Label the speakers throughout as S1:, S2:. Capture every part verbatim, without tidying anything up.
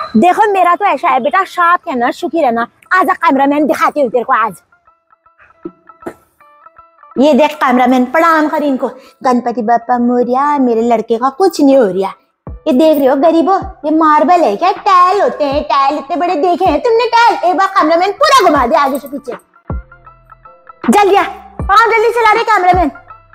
S1: देखो मेरा तो ऐसा है बेटा, साथ कहना सुखी रहना। आजा कैमरामैन दिखाती हूँ तेरे को आज। ये देख कैमरामैन, प्रणाम कर इनको। गणपति बप्पा मोरिया, मेरे लड़के का कुछ नहीं हो रहा। ये देख रहे हो गरीबो, ये मार्बल है क्या? टाइल होते हैं, टाइल इतने बड़े देखे हैं तुमने टाइल? एक बार कैमरामैन पूरा घुमा दे आगे से पीछे। जल्दी आ, जल्दी चला रहे कैमरामैन।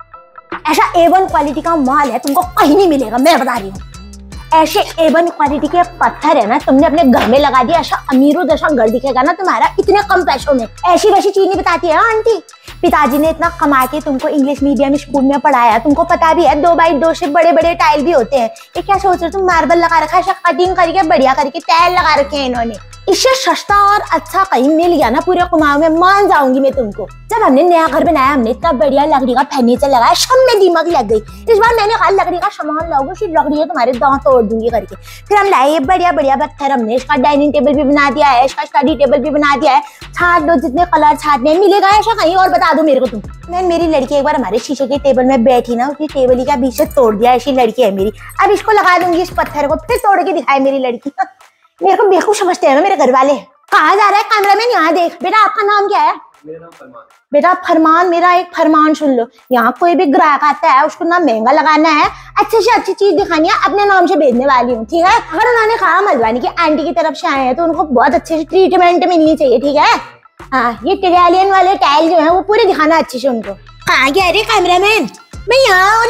S1: ऐसा ए वन क्वालिटी का माल है, तुमको कहीं नहीं मिलेगा, मैं बता रही हूँ। ऐसे ए वन क्वालिटी के पत्थर है ना, तुमने अपने घर में लगा दिया, ऐसा अमीरों जैसा घर दिखेगा ना तुम्हारा इतने कम पैसों में। ऐसी वैसी चीज नहीं बताती है आंटी। पिताजी ने इतना कमा के तुमको इंग्लिश मीडियम स्कूल में पढ़ाया, तुमको पता भी है दो बाई दो से बड़े बड़े टाइल भी होते हैं। ये क्या सोच रहे हो तुम? मार्बल लगा रखा है, कटिंग करके बढ़िया करके टाइल लगा रखे हैं इन्होंने। इससे सस्ता और अच्छा कहीं मिल गया ना पूरे कुमाऊं में, मान जाऊंगी मैं तुमको। जब हमने नया घर बनाया, हमने इतना बढ़िया लकड़ी का फर्नीचर लगाया, सब में दीमक लग गई। इस बार मैंने कहा लकड़ी का सामान लाओगे, फिर लकड़ी है तुम्हारे दांत तोड़ दूंगी करके। फिर हम लाए बढ़िया बढ़िया पत्थर, हमने इसका डाइनिंग टेबल भी बना दिया है, इसका स्टडी टेबल भी बना दिया है। छाट दो, जितने कलर छाटने मिलेगा ऐसा कहीं और बता दो मेरे को तुम। मैं मेरी लड़की एक बार हमारे शीशे के टेबल में बैठी ना, उसकी टेबल ही का बीच से तोड़ दिया। ऐसी लड़की है मेरी। अब इसको लगा दूंगी इस पत्थर को, फिर तोड़ के दिखाए मेरी लड़की। मेरे को बेवकूफ समझते हैं मेरे घर वाले। कहाँ जा रहा है कैमरामैन? यहाँ देख बेटा, आपका नाम क्या है?
S2: मेरा नाम फरमान।
S1: बेटा फरमान, मेरा एक फरमान सुन लो। यहाँ कोई भी ग्राहक आता है, उसको ना महंगा लगाना है, अच्छे से अच्छी चीज दिखानी है, अपने नाम से भेजने वाली हूँ, ठीक है? अगर उन्होंने कहा मलवानी की आंटी की तरफ से आए हैं तो उनको बहुत अच्छे से ट्रीटमेंट मिलनी चाहिए, ठीक है? हाँ, ये टिटालियन वाले टाइल जो है वो पूरे दिखाना अच्छे से उनको। कहाँ गया रे कैमरामैन? मैं यहाँ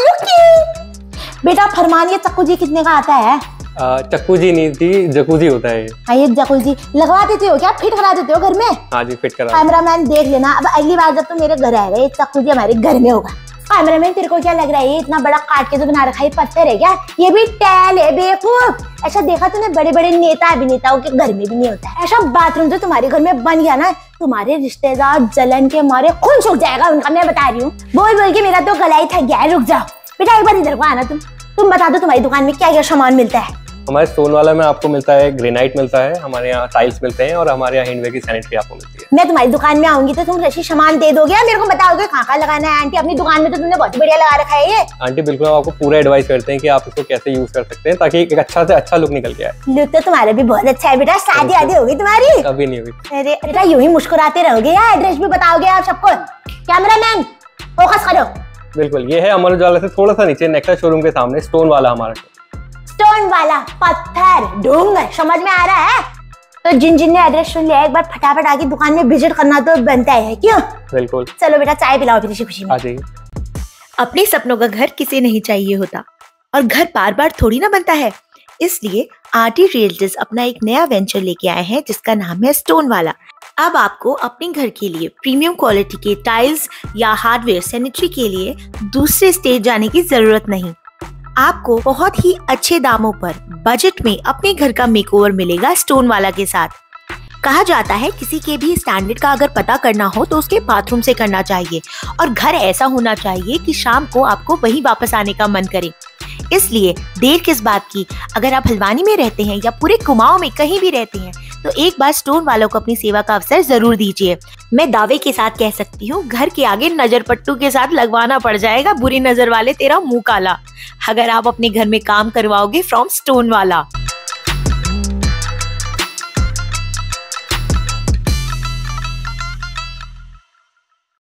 S1: लुकी। बेटा फरमान, ये चक्कू जी कितने का आता है?
S2: चक्कू जी नहीं थी, जकूजी होता है।
S1: हाँ, ये जकूजी लगवा देते हो क्या? फिट करा देते हो घर में?
S2: हाँ जी, फिट करा।
S1: कैमरामैन देख लेना, अब अगली बार जब तुम मेरे घर आएगा ये जकूजी हमारे घर में होगा। कैमरामैन तेरे को क्या लग रहा है, ये इतना बड़ा काट के जो बना रखा है पत्थर है क्या? ये भी टाइल है बेवकूफ। ऐसा देखा तूने बड़े बड़े नेता अभिनेताओं के घर में भी नहीं होता है। ऐसा बाथरूम जो तुम्हारे घर में बन गया ना, तुम्हारे रिश्तेदार जलन के मारे खून सूख जाएगा उनका, मैं बता रही हूँ। बोल बोल के मेरा तो गला ही थक गया है। रुक जाओ बेटा, एक बार इधर को आना। तुम तुम बता दो तुम्हारी दुकान में क्या क्या सामान मिलता है?
S2: हमारे स्टोन वाला में आपको मिलता है ग्रेनाइट मिलता है, हमारे यहाँ टाइल्स मिलते हैं और हमारे यहाँ हैंडवेयर की सैनिटरी आपको मिलती है।
S1: मैं तुम्हारी दुकान में आऊंगी तो तुम रशी सामान दे दोगे, मेरे को बताओगे कहाँ कहाँ लगाना है? आंटी अपनी दुकान में तो तुमने बहुत बढ़िया लगा रखा है ये।
S2: आंटी बिल्कुल, हम आपको पूरा एडवाइस करते हैं कि आप इसको कैसे यूज कर सकते हैं ताकि एक अच्छा से अच्छा लुक निकल के आए।
S1: लुक तो तुम्हारा भी बहुत अच्छा है बेटा। शादी आदि होगी तुम्हारी?
S2: कभी नहीं हुई।
S1: अरे बेटा यूं ही मुस्कुराते रहोगे या एड्रेस भी बताओगे आप सबको? कैमरामैन फोकस करो।
S2: बिल्कुल, ये है अमर उजाला से थोड़ा सा नीचे नेक्सा शोरूम के सामने स्टोन वाला हमारा।
S1: स्टोन वाला पत्थर ढूंढ, समझ में आ रहा है? तो जिन जिन ने एड्रेस सुन लिया एक बार फटाफट आके दुकान में विजिट करना तो बनता है, क्यों?
S2: बिल्कुल।
S1: चलो बेटा चाय पिलाओ फिर इसी खुशी में।
S2: आ जाइए।
S3: अपने सपनों का घर किसे नहीं चाहिए होता, और घर बार बार थोड़ी ना बनता है। इसलिए आरटी रियल्टर्स अपना एक नया वेंचर लेके आए हैं जिसका नाम है स्टोन वाला। अब आपको अपने घर के लिए प्रीमियम क्वालिटी के टाइल्स या हार्डवेयर सैनिटरी के लिए दूसरे स्टेज जाने की जरूरत नहीं। आपको बहुत ही अच्छे दामों पर बजट में अपने घर का मेकओवर मिलेगा स्टोन वाला के साथ। कहा जाता है किसी के भी स्टैंडर्ड का अगर पता करना हो तो उसके बाथरूम से करना चाहिए, और घर ऐसा होना चाहिए कि शाम को आपको वहीं वापस आने का मन करे। इसलिए देर किस बात की, अगर आप हल्द्वानी में रहते हैं या पूरे कुमाऊं में कहीं भी रहते हैं तो एक बार स्टोन वालों को अपनी सेवा का अवसर जरूर दीजिए। मैं दावे के साथ कह सकती हूँ घर के आगे नजर पट्टू के साथ लगवाना पड़ जाएगा, बुरी नजर वाले तेरा मुंह काला, अगर आप अपने घर में काम करवाओगे फ्रॉम स्टोन वाला।